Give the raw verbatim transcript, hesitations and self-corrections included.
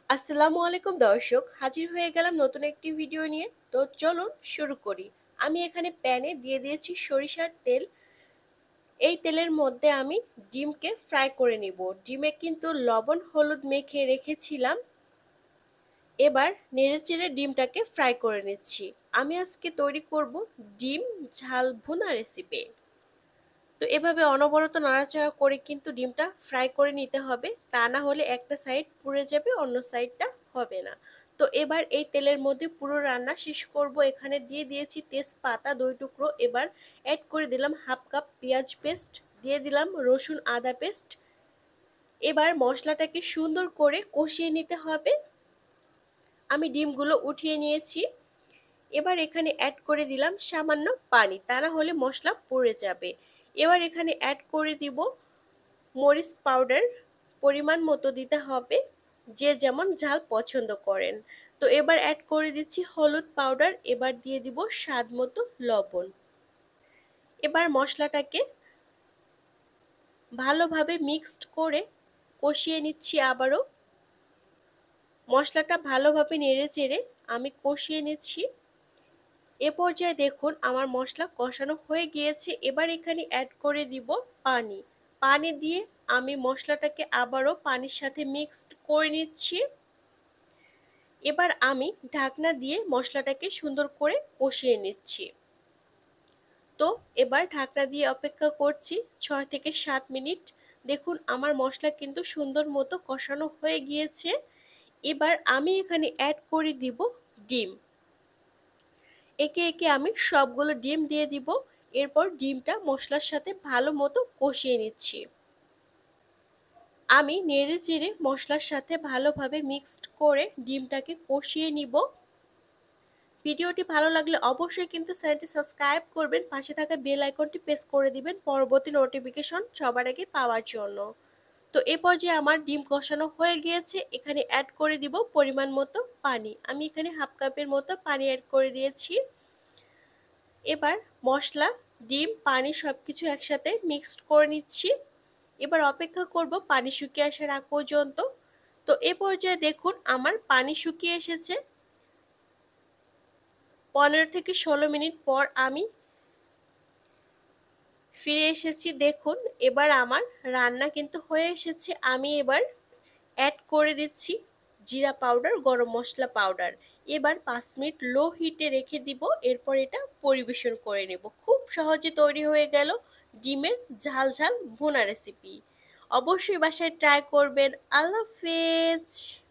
আসসালামু আলাইকুম দর্শক, হাজির হয়ে গেলাম নতুন একটি ভিডিও নিয়ে। তো চলুন শুরু করি। আমি এখানে প্যানে দিয়ে দিয়েছি সরিষার তেল। এই তেলের মধ্যে আমি ডিমকে ফ্রাই করে নিব। ডিমে কিন্তু লবণ হলুদ মেখে রেখেছিলাম। এবার নেড়েচেড়ে ডিমটাকে ফ্রাই করে নিচ্ছি। আমি আজকে তৈরি করব ডিম ঝাল ভুনা রেসিপি। তো এভাবে অনবরত নাড়াচাড়া করে কিন্তু ডিমটা ফ্রাই করে নিতে হবে, তা না হলে একটা সাইড পুড়ে যাবে, অন্য সাইডটা হবে না। তো এবার এই তেলের মধ্যে পুরো রান্না শেষ করব। এখানে দিয়ে দিয়েছি তেজপাতা দুই টুকরো। এবার অ্যাড করে দিলাম হাফ কাপ পেঁয়াজ পেস্ট, দিয়ে দিলাম রসুন আদা পেস্ট। এবার মশলাটাকে সুন্দর করে কষিয়ে নিতে হবে। আমি ডিমগুলো উঠিয়ে নিয়েছি। এবার এখানে অ্যাড করে দিলাম সামান্য পানি, তা না হলে মশলা পুড়ে যাবে। এবার এখানে অ্যাড করে দিব মরিচ পাউডার, পরিমাণ মতো দিতে হবে, যে যেমন ঝাল পছন্দ করেন। তো এবার অ্যাড করে দিচ্ছি হলুদ পাউডার, এবার দিয়ে দিব স্বাদ মতো লবণ। এবার মশলাটাকে ভালোভাবে মিক্সড করে কষিয়ে নিচ্ছি আবারও। মশলাটা ভালোভাবে নেড়ে চেড়ে আমি কষিয়ে নিচ্ছি। এ পর্যায়ে দেখুন আমার মশলা কষানো হয়ে গিয়েছে। এবার এখানে অ্যাড করে দিব পানি। পানি দিয়ে আমি মশলাটাকে আবারও পানির সাথে মিক্সড করে নিচ্ছি। এবার আমি ঢাকনা দিয়ে মশলাটাকে সুন্দর করে কষিয়ে নিচ্ছি। তো এবার ঢাকনা দিয়ে অপেক্ষা করছি ছয় থেকে সাত মিনিট। দেখুন আমার মশলা কিন্তু সুন্দর মতো কষানো হয়ে গিয়েছে। এবার আমি এখানে অ্যাড করে দিব ডিম। একে একে আমি সবগুলো ডিম দিয়ে দিব। এরপর ডিমটা মশলার সাথে ভালো মতো কষিয়ে নিচ্ছি। আমি নেড়ে চেড়ে মশলার সাথে ভালোভাবে মিক্সড করে ডিমটাকে কষিয়ে নিব। ভিডিওটি ভালো লাগলে অবশ্যই কিন্তু চ্যানেলটি সাবস্ক্রাইব করবেন, পাশে থাকা বেল আইকনটি প্রেস করে দিবেন পরবর্তী নোটিফিকেশন সবার আগে পাওয়ার জন্য। তো এ পর্যায়ে আমার ডিম কষানো হয়ে গিয়েছে। এখানে অ্যাড করে দিব পরিমাণ মতো পানি। আমি এখানে হাফ কাপের মতো পানি অ্যাড করে দিয়েছি। এবার মশলা, ডিম, পানি সবকিছু একসাথে মিক্সড করে নিচ্ছি। এবার অপেক্ষা করব পানি শুকিয়ে আসার আগ পর্যন্ত। তো এ পর্যায়ে দেখুন আমার পানি শুকিয়ে এসেছে। পনেরো থেকে ষোলো মিনিট পর আমি ফিরে এসেছি। দেখুন এবার আমার রান্না কিন্তু হয়ে এসেছে। আমি এবার অ্যাড করে দিচ্ছি জিরা পাউডার, গরম মশলা পাউডার। এবার পাঁচ মিনিট লো হিটে রেখে দিব। এরপর এটা পরিবেশন করে নেব। খুব সহজে তৈরি হয়ে গেল ডিমের ঝাল ঝাল ভুনা রেসিপি। অবশ্যই বাসায় ট্রাই করবেন। আল্লাহ হাফেজ।